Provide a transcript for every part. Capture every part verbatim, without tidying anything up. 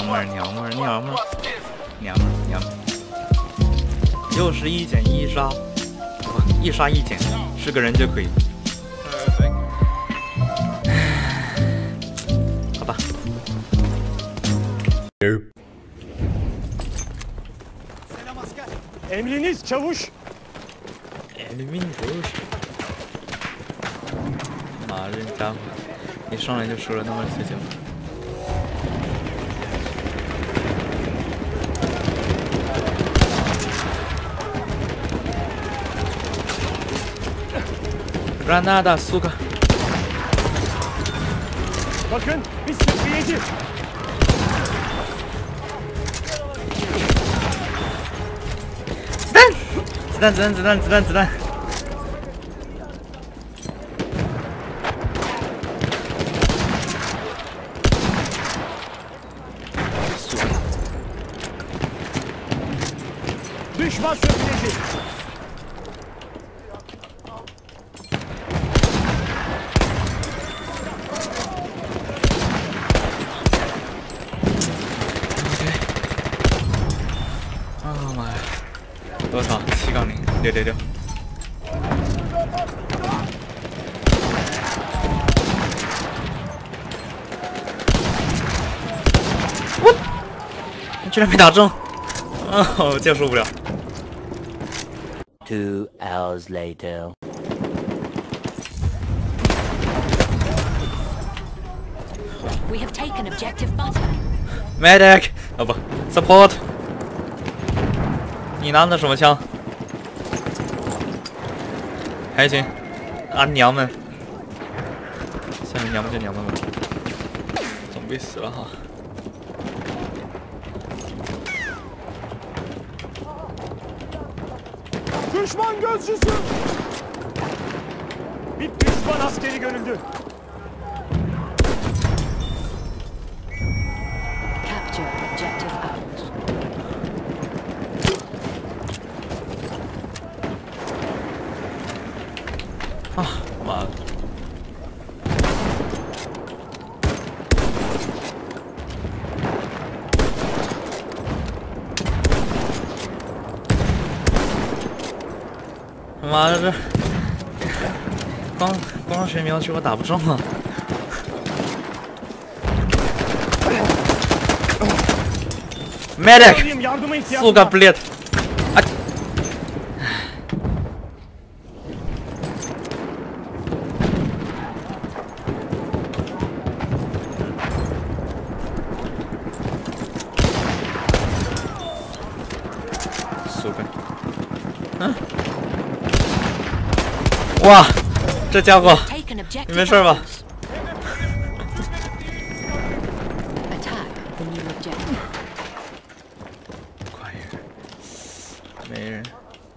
们儿，娘们儿，娘们儿，娘们儿，娘们儿。又是一减一杀，不，一杀一减，是个人就可以。好吧。 Emriniz çavuş. Emrin çavuş。妈，这家伙一上来就输了那么几球。 Granada, suka. Bakın, bir sıkıyıcı. 子弹，子弹，子弹，子弹，子弹。 Düşman söküleci. 多少？七杠零，六六六。我，你居然没打中！啊，我接受不了。 Two hours later. We have taken objective butter. Medic，哦不 ，support。 你拿的什么枪？还行，啊娘们，下面娘们就娘们吧，总被死了哈。 Düşman gözcüsü. Bir düşman askeri görüldü. Capture objective out. 啊，妈的！妈的，这光光学瞄区我打不中啊！ Medic， 四个 bullet， 啊！ 嗯，哇，这家伙，你没事吧？快点，没人，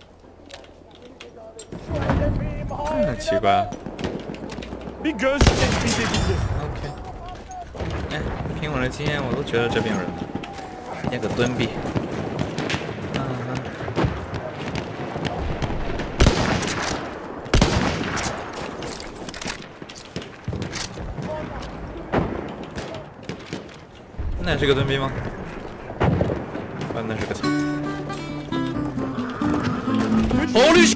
这么奇怪啊 Bir göz tespit edildi. ？OK， 哎，凭我的经验，我都觉得这边有人，那个蹲壁。 那是个蹲逼吗？啊，那是个枪。Holy！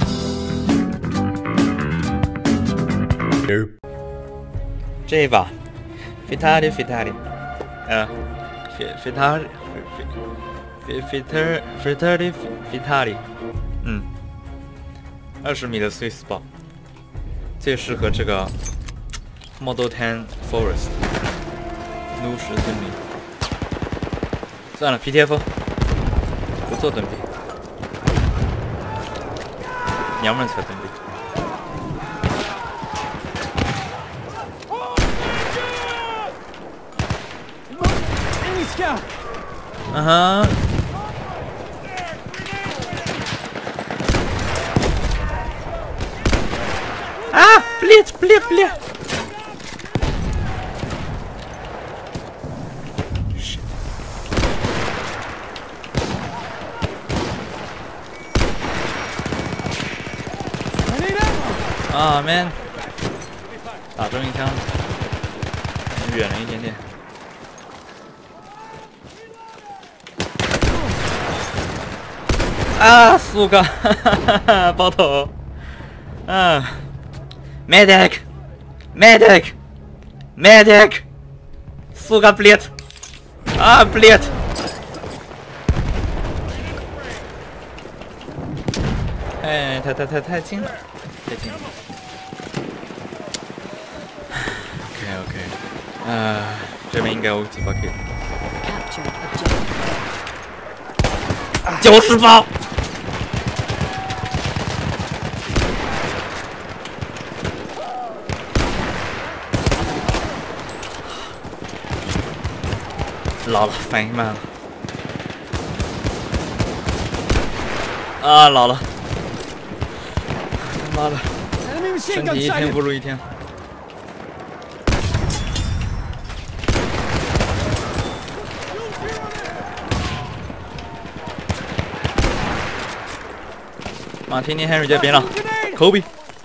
这一把 ，Fatali Fatali， 呃 ，Fatali Fatali Fatali Fatali， 嗯，二十米的 Swiss 爆，最适合这个 Model Ten Forest， 怒石蹲逼。 算了 ，P T F， 不做蹲逼，娘们才蹲逼。嗯哼。啊 ！Blitz blitz blitz。 啊 ，man， 打中一枪，远了一点点。 啊，苏哥，爆头。嗯 ，medic，medic，medic，苏哥 bleed， 啊 bleed。哎，太太太太近了，太近了。OK OK， 呃，这边应该有几把 kill。 Capture objective. 九十八。老了，反应慢了。啊，老了。他妈的，身体一天不如一天。马提尼 Henry 这边了 ，Kobe。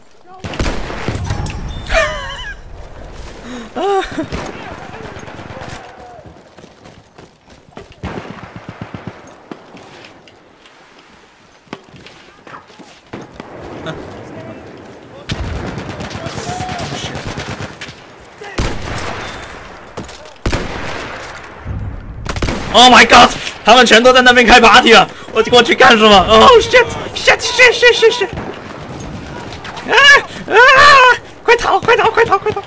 啊！Oh my god！ 他们全都在那边开 party 了，我过去干什么？哦、oh, shit shit shit shit shit shit！ 啊啊！快逃！快逃！快逃！快逃！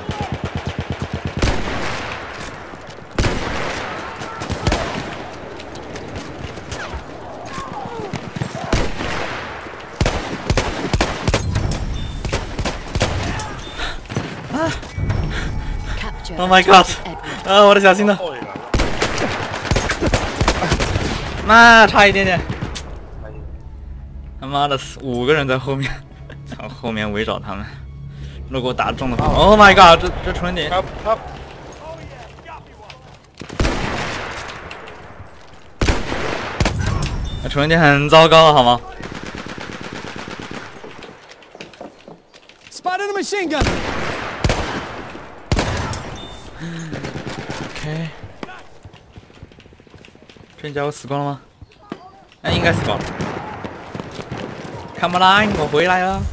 啊 ！Oh my god！ 啊，我的小心呢？妈，差一点点！他妈的，五个人在后面，从后面围找他们。如果打中的话 ，Oh my god！ 这这纯点。这纯点很糟糕，好吗 ？Spotted a machine gun. OK。这家伙死光了吗？哎，应该死光了。Come on， 我回来了。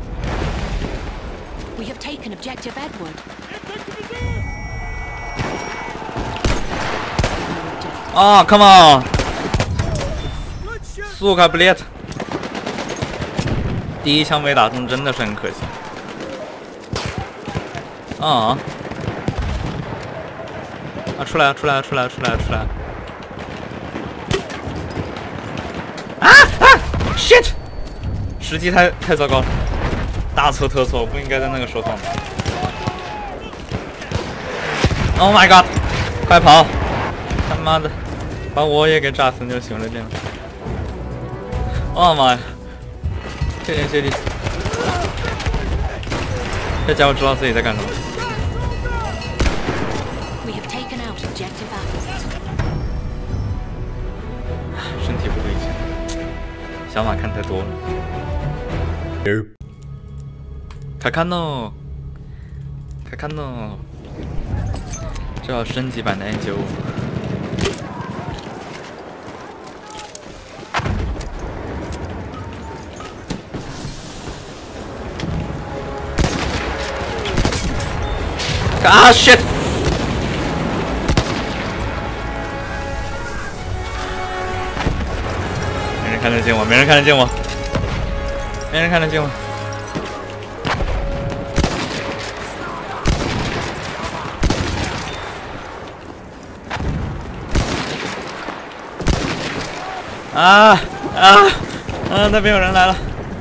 We have taken objective Edward. 啊 ，Come on！ 苏卡 bleed， 第一枪没打中，真的是很可惜。啊！啊，出来了，出来了，出来了，出来了，出来了！啊啊 ！Shit！ 时机太太糟糕了，大错特错，不应该在那个时候放的。Oh my god！ 快跑！他妈的，把我也给炸死就行了，这样。哦妈呀！谢天谢地，这家伙知道自己在干什么。 We have taken out objective Apples. 身体不如以前，小马看太多了。卡卡诺，卡卡诺，这要升级版的 N 九五。啊 shit！ 没人看得见我，没人看得见我，没人看得见我。啊啊啊！那边有人来了。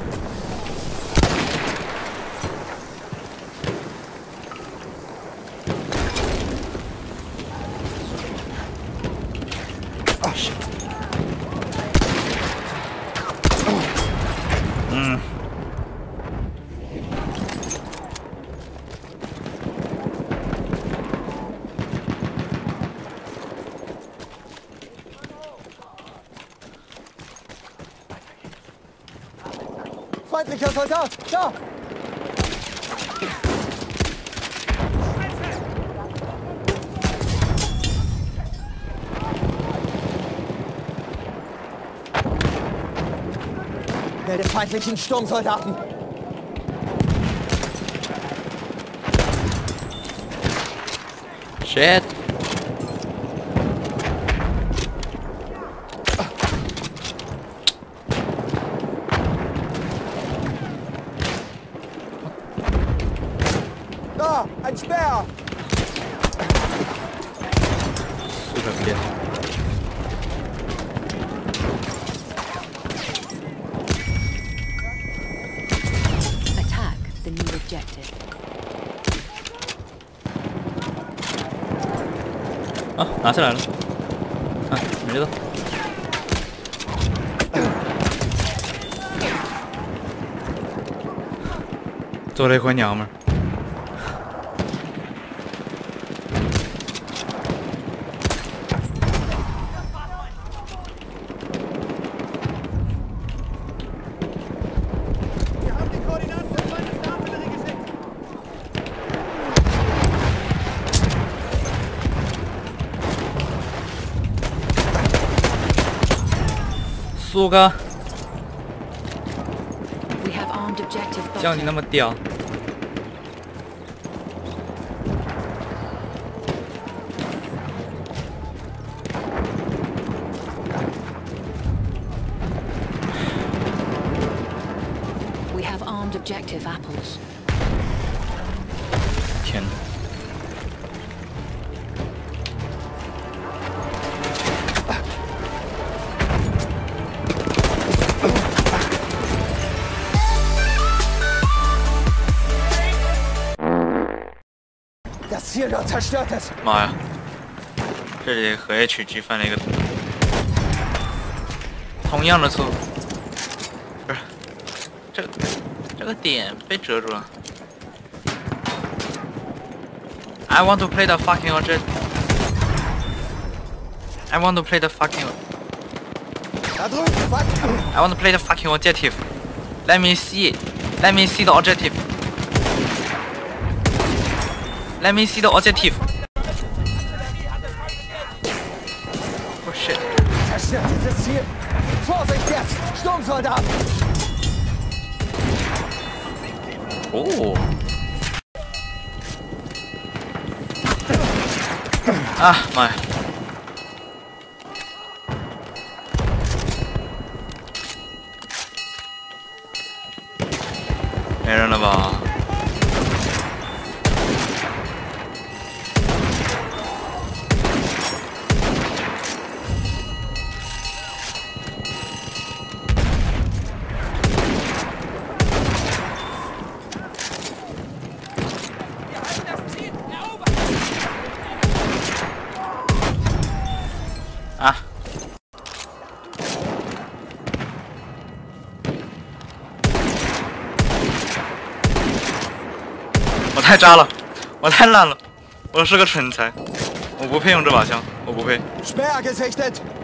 啊是。嗯。 Feindlicher Soldat! Da! Keine feindlichen Sturmsoldaten. Shit！ Da, ein Speer! 速成片。 Attack the new objective. 啊，拿下来了。啊，没了。 做了一回娘们儿。 Wir haben die Koordinaten des Feindes der Artillerie geschickt. 苏哥， We have armed objective 像你 butter. 那么屌， We have armed objective apples. 天哪！ Das Ziel dort zerstört es. 妈呀！这里和 H G 犯了一个同样的错误，不是这个这个点被遮住了。I want to play the fucking object. I want to play the fucking. Da drüben, was? I want to play the fucking objective. Let me see. Let me see the objective. Let me see the objective. Oh shit. Zerstört dieses Ziel. Vorsicht jetzt! Sturmsoldaten! 哦。啊妈呀！没人了吧？啊！我太渣了，我太烂了，我是个蠢材，我不配用这把枪，我不配。 Speer gesichtet!